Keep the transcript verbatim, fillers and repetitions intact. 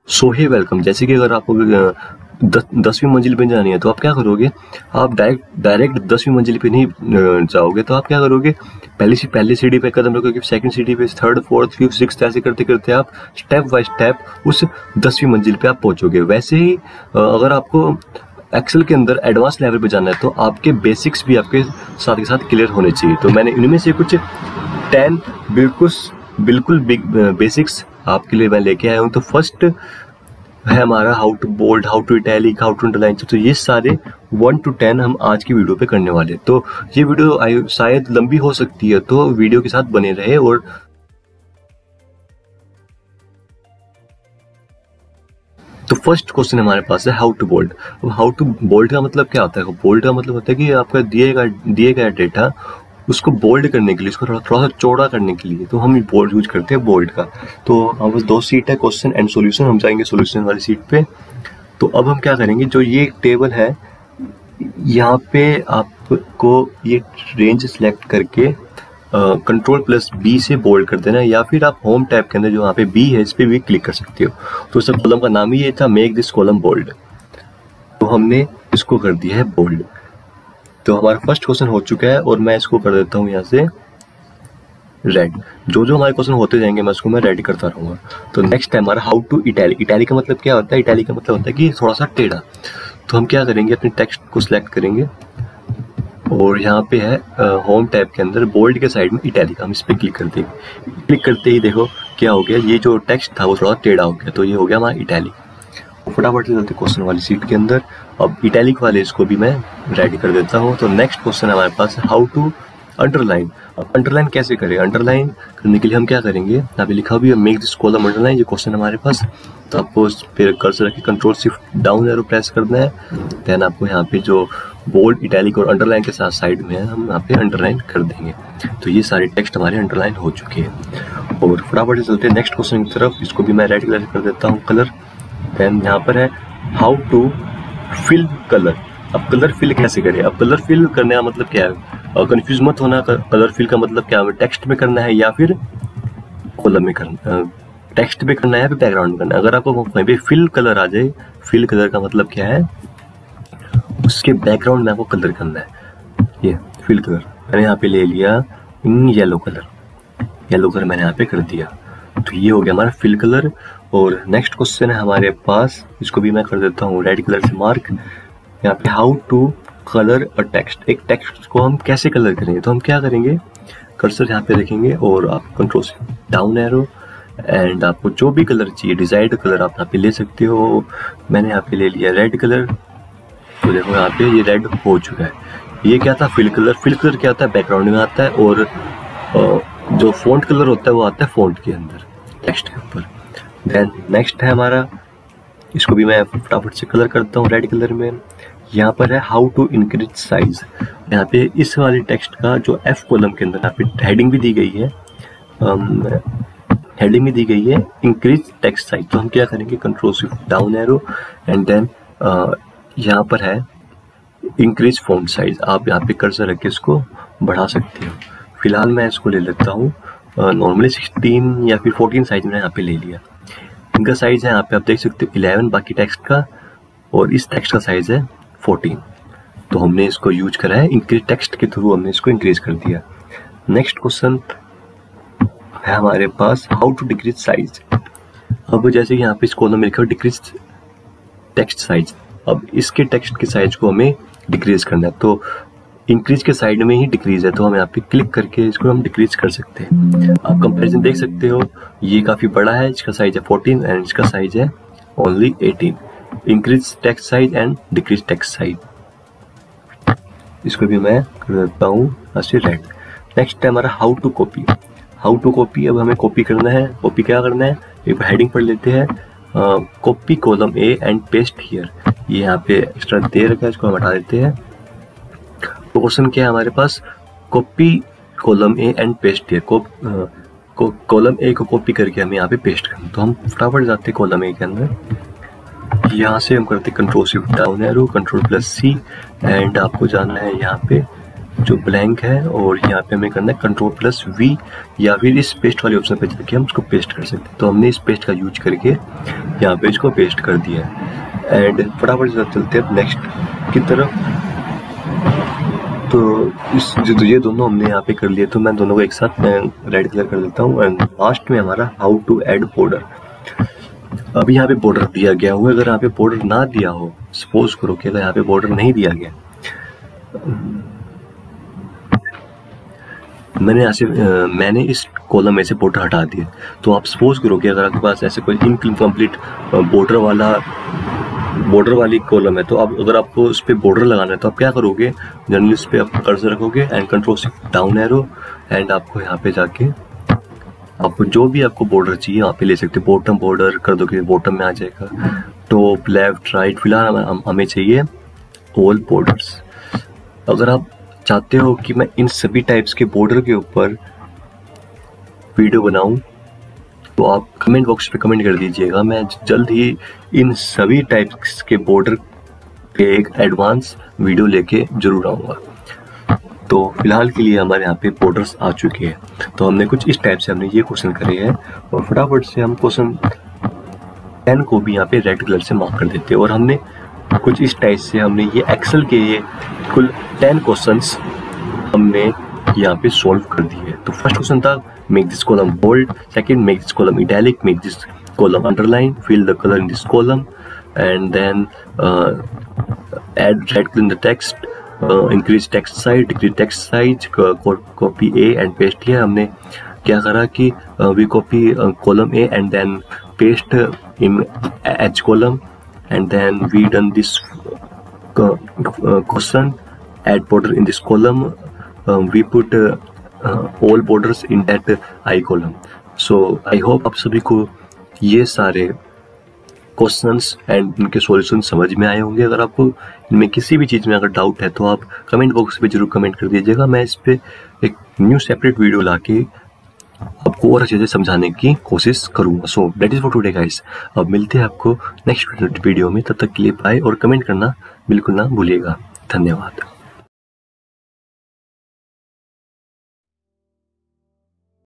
सो ही welcome. जैसे कि अगर आपको अ, दस दसवीं मंजिल पे जानी है तो आप क्या करोगे? आप डायरेक्ट डायरेक्ट दसवीं मंजिल पे नहीं अ, जाओगे, तो आप क्या करोगे? पहली सी पहली सीढ़ी पे कदम रखोगे, सेकंड सीढ़ी पे, थर्ड फोर्थ फिफ्थ सिक्स्थ, ऐसे करते करते आप स्टेप बाय स्टेप उस दसवीं मंजिल पे आप पहुंचोगे। वैसे ही अ, अगर आपको एक्सेल के अंदर एडवांस लेवल पे जाना है तो आपके बेसिक्स भी आपके साथ के साथ क्लियर होने चाहिए। तो मैंने इनमें से कुछ टेन बिल्कुल बिल्कुल बिग बेसिक्स आपके लिए मैं लेके आया हूँ। तो फर्स्ट है हमारा how to bold, how to italic, how to underline. तो ये सारे वन टू टेन हम आज की वीडियो पे करने वाले हैं। तो ये वीडियो शायद लंबी हो सकती है, तो वीडियो के साथ बने रहे। और तो फर्स्ट क्वेश्चन हमारे पास है हाउ टू बोल्ड। अब हाउ टू बोल्ड का मतलब क्या होता है? बोल्ड का मतलब होता है कि आपका दिए गया दिए गया डेटा उसको बोल्ड करने के लिए, उसको थोड़ा थोड़ा सा चौड़ा करने के लिए, तो हम बोल्ड यूज करते हैं बोल्ड का। तो अब बस दो सीट है, क्वेश्चन एंड सॉल्यूशन। हम जाएंगे सॉल्यूशन वाली सीट पे। तो अब हम क्या करेंगे, जो ये टेबल है यहाँ पे आपको ये रेंज सिलेक्ट करके कंट्रोल प्लस बी से बोल्ड कर देना है, या फिर आप होम टैब के अंदर जो यहाँ पे बी है इस पे भी क्लिक कर सकते हो। तो इस कॉलम का नाम ही ये था, मेक दिस कॉलम बोल्ड। तो हमने इसको कर दिया है बोल्ड। तो हमारा फर्स्ट क्वेश्चन हो चुका है और मैं इसको कर देता हूँ यहाँ से रेड। जो जो हमारे क्वेश्चन होते जाएंगे मैं उसको मैं रेड करता रहूंगा। तो नेक्स्ट है हमारा हाउ टू इटैलिक। इटैलिक का मतलब क्या होता है? इटैलिक का मतलब होता है कि थोड़ा सा टेढ़ा। तो हम क्या करेंगे, अपने टेक्स्ट को सिलेक्ट करेंगे और यहाँ पे है होम टैब के अंदर बोल्ड के साइड में इटैलिक, हम इस पे क्लिक कर देंगे। क्लिक करते ही देखो क्या हो गया, ये जो टेक्स्ट था वो थोड़ा टेढ़ा हो गया। तो ये हो गया हमारा इटैलिक। फटाफट से चलते क्वेश्चन वाली सीट के अंदर। अब इटैलिक वाले इसको भी मैं रेडी कर देता हूँ। तो नेक्स्ट क्वेश्चन हमारे पास है हाउ टू अंडरलाइन। अब अंडरलाइन कैसे करें? अंडरलाइन करने के लिए हम क्या करेंगे, यहाँ पे लिखा भी है मेक दिस कॉलम अंडरलाइन, ये क्वेश्चन हमारे पास। तो आपको उस पर कर्सर रख के control shift down arrow press करना है। देन आपको यहाँ पे जो बोल्ड, इटैलिक और अंडरलाइन के साथ साइड में है, हम यहाँ पे अंडरलाइन कर देंगे। तो ये सारे टेक्स्ट हमारे अंडरलाइन हो चुके हैं। और फटाफट से चलते हैं नेक्स्ट क्वेश्चन की तरफ। इसको भी मैं रेड कलर कर देता हूँ कलर। देन यहाँ पर है हाउ टू फिल कलर। अब कलर फिल कैसे करें? अब कलर फिल करने का मतलब क्या है, और कंफ्यूज मत होना। कलर फिल का मतलब क्या है, टेक्स्ट में करना है या फिर कॉलम में करना, टेक्स्ट में करना है या फिर बैकग्राउंड में करना है। अगर आपको कहीं पे फिल कलर आ जाए, फिल कलर का मतलब क्या है, उसके बैकग्राउंड में आपको कलर करना है। ये फिल कलर मैंने यहाँ पे ले लिया in yellow colour, yellow colour मैंने यहाँ पे कर दिया। तो ये हो गया हमारा फिल कलर। और नेक्स्ट क्वेश्चन है हमारे पास, इसको भी मैं कर देता हूँ रेड कलर से मार्क। यहाँ पे how to colour a text. एक टेक्स्ट को हम कैसे कलर करेंगे? तो हम क्या करेंगे, कर्सर यहाँ पे रखेंगे और आप कंट्रोल से डाउन एरो, एंड आपको जो भी कलर चाहिए डिजायर्ड कलर आप यहाँ पे ले सकते हो। मैंने यहाँ पे ले लिया रेड कलर। तो देखो यहाँ पे ये रेड हो चुका है। ये क्या था? Fill colour. फिल कलर क्या होता है? बैकग्राउंड में आता है। और जो फॉन्ट कलर होता है वो आता है फॉन्ट के अंदर, टेक्स्ट के ऊपर। देन नेक्स्ट है हमारा, इसको भी मैं फटाफट से कलर करता हूँ रेड कलर में। यहाँ पर है हाउ टू इंक्रीज साइज। यहाँ पे इस वाले टेक्स्ट का जो एफ कॉलम के अंदर यहाँ पे हेडिंग भी दी गई है, हेडिंग भी दी गई है इंक्रीज टेक्स्ट साइज। तो हम क्या करेंगे, control shift down arrow, and then यहाँ पर है इंक्रीज फॉन्ट साइज। आप यहाँ पे कर्सर रख के इसको बढ़ा सकते हो। फिलहाल मैं इसको ले लेता हूँ नॉर्मली सिक्सटीन या फिर फोर्टीन साइज में यहाँ पे ले लिया। इनका साइज है यहाँ पे आप देख सकते हो इलेवन बाकी टेक्स्ट का, और इस टेक्स्ट का साइज है फोर्टीन। तो हमने इसको यूज करा है इंक्रीज टेक्स्ट के थ्रू, हमने इसको इंक्रीज कर दिया। नेक्स्ट क्वेश्चन है हमारे पास हाउ टू डिक्रीज साइज। अब जैसे यहाँ पे इस कॉलम में लिखा है डिक्रीज टेक्स्ट साइज। अब इसके टेक्स्ट के साइज को हमें डिक्रीज करना है। तो इंक्रीज के साइड में ही डिक्रीज है, तो हम यहाँ पे क्लिक करके इसको हम डिक्रीज कर सकते हैं। आप कंपैरिजन देख सकते हो, ये काफी बड़ा है, इसका साइज है फोर्टीन एंड इसका साइज है only eighteen. Increase text size and decrease text size, इसको भी मैं कर देता हूँ ऐसे रेड। नेक्स्ट है हमारा how to copy. How to copy, अब हमें कॉपी करना है। कॉपी क्या करना है, एक हेडिंग पढ़ लेते हैं, copy column A and paste here. ये यहाँ पे एक्स्ट्रा दे रखा है, इसको हम हटा देते हैं। तो क्वेश्चन क्या है हमारे पास, copy column A and paste here. को कॉलम ए को कॉपी करके हमें यहाँ पे पेस्ट करना। तो हम फटाफट जाते हैं कॉलम ए के अंदर, यहाँ से हम करते control shift down arrow, control plus C, and आपको जाना है यहाँ पे जो ब्लैंक है, और यहाँ पे हमें करना है कंट्रोल प्लस वी, या फिर इस पेस्ट वाले ऑप्शन पे जाके हम इसको पेस्ट कर सकते हैं। तो हमने इस पेस्ट का यूज करके यहाँ पे इसको पेस्ट कर दिया है। एंड फटाफट से चलते हैं नेक्स्ट की तरफ। तो इस जो ये दोनों हमने यहाँ पे कर लिए, तो मैं दोनों को एक साथ रेड कलर कर देता हूँ। एंड लास्ट में हमारा हाउ टू ऐड बॉर्डर। अब यहाँ पे बॉर्डर दिया गया हुआ, अगर यहाँ पे बॉर्डर ना दिया हो, सपोज करो कि अगर यहाँ पे बॉर्डर नहीं दिया गया, मैंने यहाँ से मैंने इस कॉलम में से बॉर्डर हटा दिए, तो आप सपोज करो कि अगर आपके पास ऐसे कोई इनकम्प्लीट बॉर्डर वाला बॉर्डर वाली कॉलम है, तो आप अगर आपको उस पर बॉर्डर लगाना है तो आप क्या करोगे, जनरली उस पर आप कर्सर रखोगे एंड कंट्रोल से डाउन एरो, एंड आपको यहाँ पे जाके आपको जो भी आपको बॉर्डर चाहिए यहाँ पे ले सकते हैं। बॉटम बॉर्डर कर दो कि बॉटम में आ जाएगा, टॉप लेफ्ट राइट, फिलहाल हम, हमें चाहिए ऑल बॉर्डर्स। अगर आप चाहते हो कि मैं इन सभी टाइप्स के बॉर्डर के ऊपर वीडियो बनाऊं, तो आप कमेंट बॉक्स पे कमेंट कर दीजिएगा, मैं जल्द ही इन सभी टाइप्स के बॉर्डर पे एक एडवांस वीडियो लेके जरूर आऊँगा। तो फिलहाल के लिए हमारे यहाँ पे बॉर्डर्स आ चुके हैं। तो हमने कुछ इस टाइप से हमने ये क्वेश्चन करे हैं, और फटाफट से हम क्वेश्चन टेन को भी यहाँ पे रेड कलर से मार्क कर देते हैं। और हमने कुछ इस टाइप से हमने ये एक्सेल के ये कुल टेन क्वेश्चंस हमने यहाँ पे सॉल्व कर दिए। तो फर्स्ट क्वेश्चन था make this column bold, second make this column italic, make this column underline, fill the colour in this column, and then add red colour in the text, increase text size, decrease text size, copy A and paste किया। हमने क्या करा कि we copy column A and then paste in H column, and then we done this uh, uh, question add border in this column, um, we put uh, uh, all borders in that uh, I column. So I hope आप सभी को ये सारे questions and इनके solution समझ में आए होंगे। अगर आपको इनमें किसी भी चीज़ में अगर डाउट है तो आप कमेंट बॉक्स पे जरूर कमेंट कर दीजिएगा, मैं इस पे एक न्यू सेपरेट वीडियो लाके आपको और अच्छे से समझाने की कोशिश करूंगा। So that is for today guys. अब मिलते हैं आपको नेक्स्ट वीडियो में, तब तक के लिए बाय, और कमेंट करना बिल्कुल ना भूलिएगा। धन्यवाद।